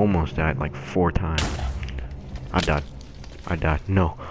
almost died like 4 times. I died. I died. No.